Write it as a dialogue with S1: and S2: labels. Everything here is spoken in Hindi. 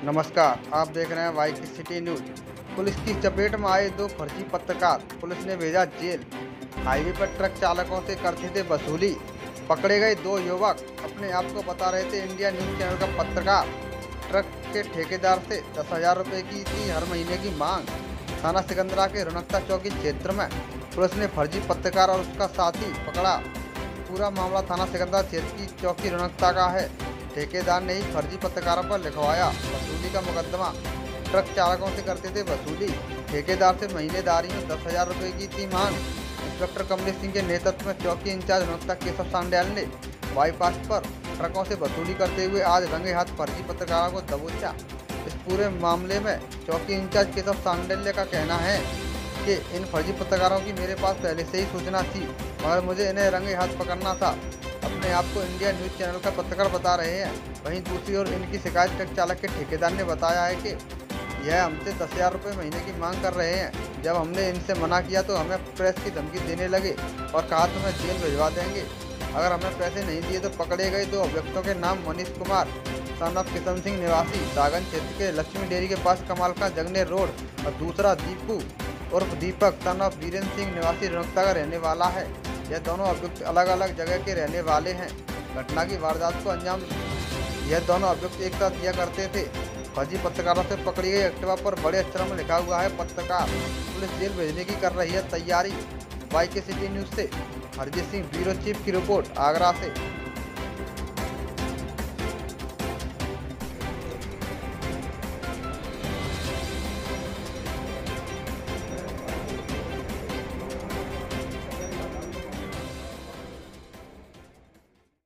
S1: नमस्कार, आप देख रहे हैं वाई की सिटी न्यूज। पुलिस की चपेट में आए दो फर्जी पत्रकार, पुलिस ने भेजा जेल। हाईवे पर ट्रक चालकों से करते थे वसूली। पकड़े गए दो युवक अपने आप को बता रहे थे इंडिया न्यूज चैनल का पत्रकार। ट्रक के ठेकेदार से 10,000 रुपये की थी हर महीने की मांग। थाना सिकंदरा के रुनकता चौकी क्षेत्र में पुलिस ने फर्जी पत्रकार और उसका साथी पकड़ा। पूरा मामला थाना सिकंदरा क्षेत्र की चौकी रुनकता का है। ठेकेदार ने ही फर्जी पत्रकारों पर लिखवाया वसूली का मुकदमा। ट्रक चालकों से करते थे वसूली। ठेकेदार से महीनेदारी में 10,000 रुपये की थी मांग। इंस्पेक्टर कमलेश सिंह के नेतृत्व में चौकी इंचार्ज रुनकता केशव सांडयाल ने बाईपास पर ट्रकों से वसूली करते हुए आज रंगे हाथ फर्जी पत्रकारों को दबोचा। इस पूरे मामले में चौकी इंचार्ज केशव सांडयाल का कहना है कि इन फर्जी पत्रकारों की मेरे पास पहले से ही सूचना थी, मगर मुझे इन्हें रंगे हाथ पकड़ना था। अपने आप को इंडिया न्यूज चैनल का पत्रकार बता रहे हैं। वहीं दूसरी ओर इनकी शिकायत ट्रक चालक के ठेकेदार ने बताया है कि यह हमसे 10,000 रुपये महीने की मांग कर रहे हैं। जब हमने इनसे मना किया तो हमें प्रेस की धमकी देने लगे और कहा तुम्हें जेल भिजवा देंगे अगर हमें पैसे नहीं दिए तो। पकड़े गए दो अभियुक्तों के नाम मनीष कुमार सन ऑफ किशन सिंह निवासी सागन क्षेत्र के लक्ष्मी डेयरी के पास कमाल का जगनेर रोड और दूसरा दीपू उर्फ दीपक सन ऑफ वीरेंद्र सिंह निवासी रुनकता का रहने वाला है। यह दोनों अभियुक्त अलग अलग जगह के रहने वाले हैं। घटना की वारदात को अंजाम यह दोनों अभियुक्त एक साथ दिया करते थे। फर्जी पत्रकारों से पकड़ी गई एक्टिवा पर बड़े अक्षरों में लिखा हुआ है पत्रकार। पुलिस जेल भेजने की कर रही है तैयारी। वाई के सिटी न्यूज से हरजीत सिंह ब्यूरो चीफ की रिपोर्ट आगरा से।